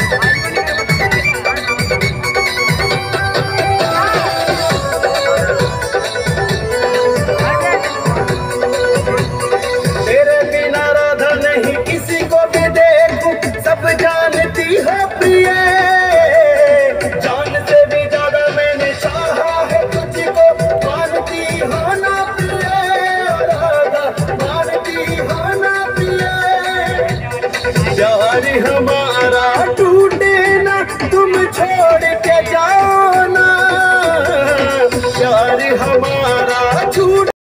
तेरे बिना राधा नहीं किसी को भी देखूं, सब जानती हो प्रिय, जान से भी ज्यादा मैंने चाहा है तुझको, मानती हो ना प्रिय, राधा मानती हो ना प्रिय। प्यार हमारा टूटे ना तुम छोड़ के